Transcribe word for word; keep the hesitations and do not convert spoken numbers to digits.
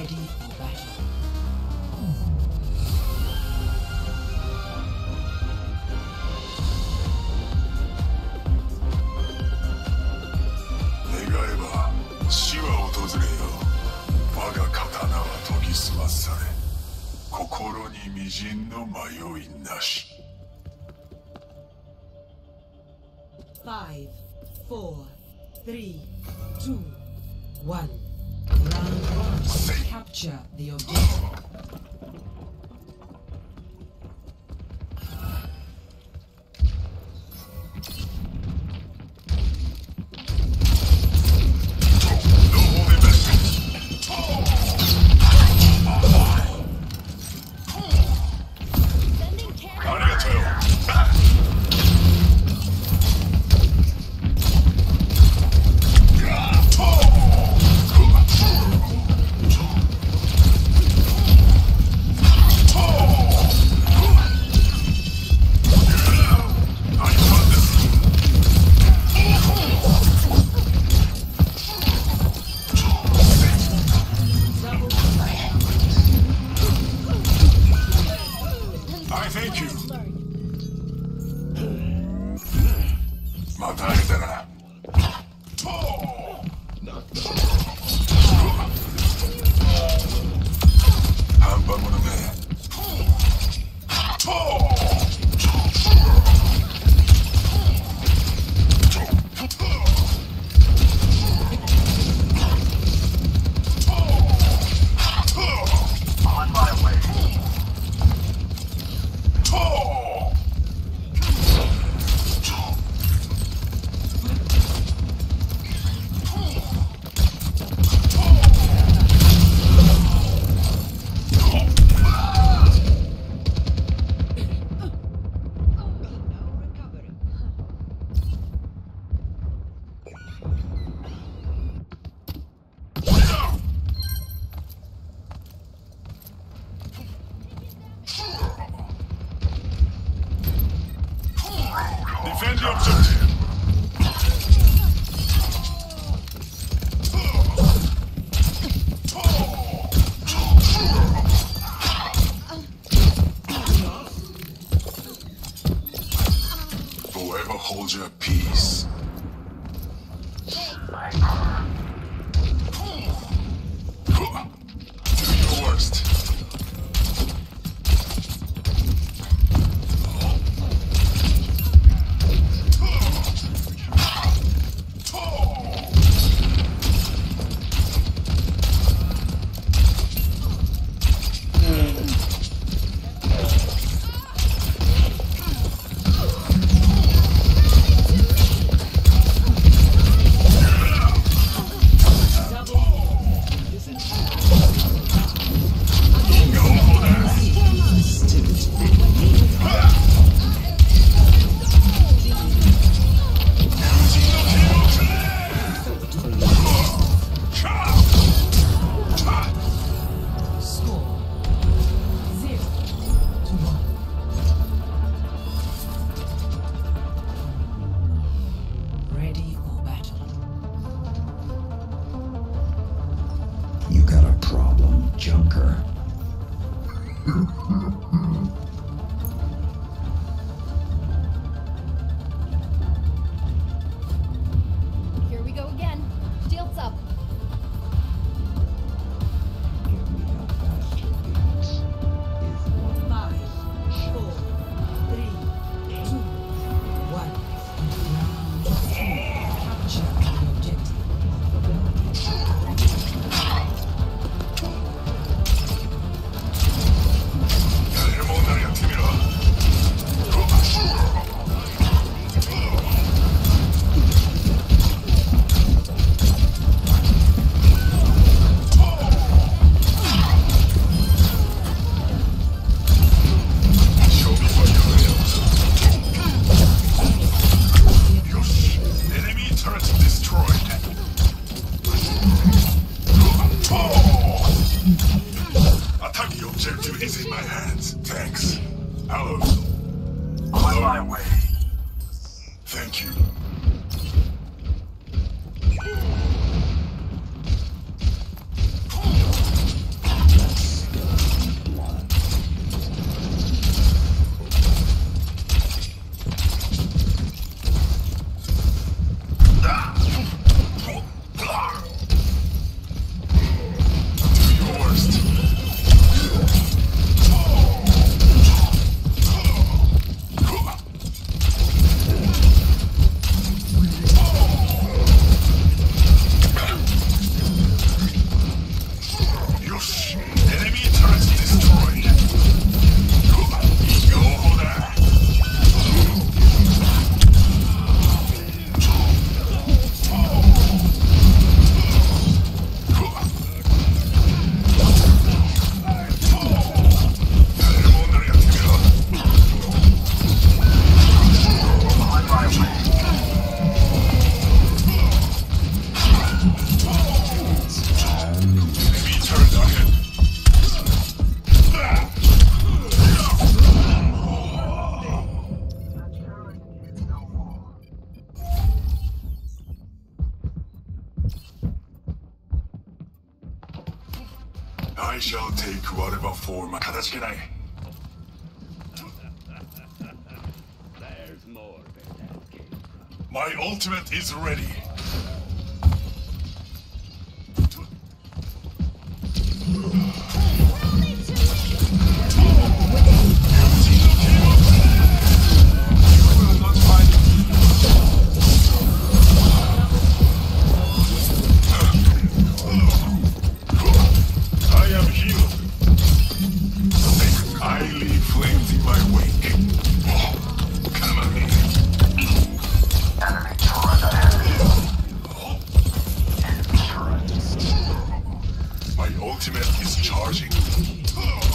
Ready for battle. Five, four, three, two, one. Round one. Capture the objective. Defend the objective. Whoever holds your peace. Do your worst. Junker. Here we go again. Shields up. Give me a faster beat. Is one Five, four, three, two, one. Round two. Capture the objective. Is in my hands. Thanks. Hello. On my way. Thank you. I shall take whatever form. かたじけない。 There's more where that came from. My ultimate is ready. I am healed. I leave flames in my wake. Come on in. Enemy turret ahead. My ultimate is charging.